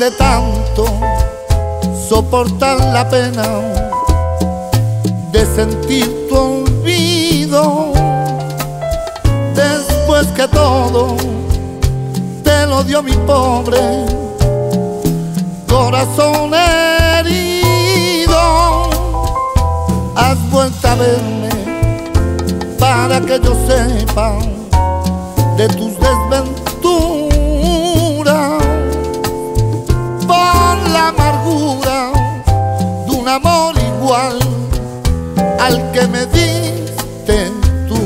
de tanto soportar la pena de sentir tu olvido, después que todo te lo dio mi pobre corazón herido. Has vuelto a verme para que yo sepa de tus desventuras, por la amargura de un amor igual al que me diste tú.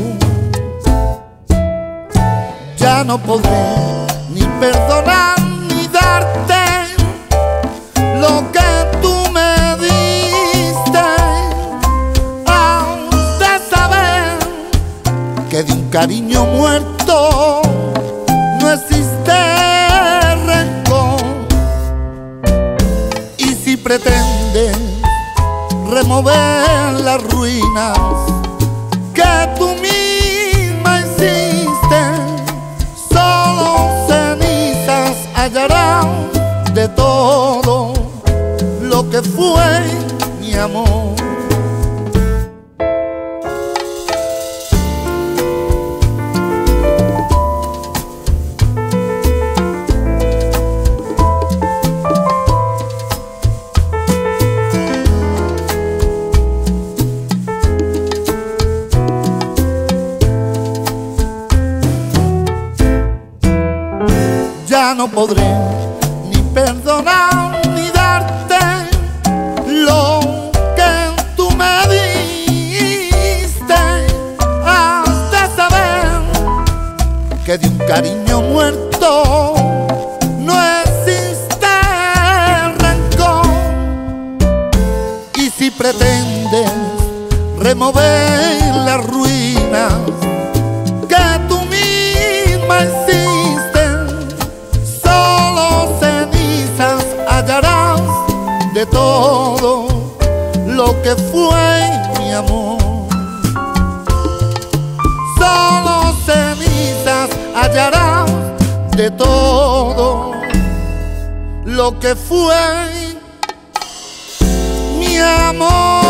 Ya no podré ni perdonar ni darte lo que tú me diste. Has de saber que de un cariño muerto no existe rencor. Y si pretendes remover las ruinas que tú misma hiciste, solo cenizas hallarás de todo lo que fue mi amor. Ya no podré ni perdonar ni darte lo que tú me diste. Has de saber que de un cariño muerto no existe rencor. Y si pretendes remover las ruinas que tú misma hiciste, hallarás de todo lo que fue mi amor. Solo cenizas hallarás de todo lo que fue mi amor.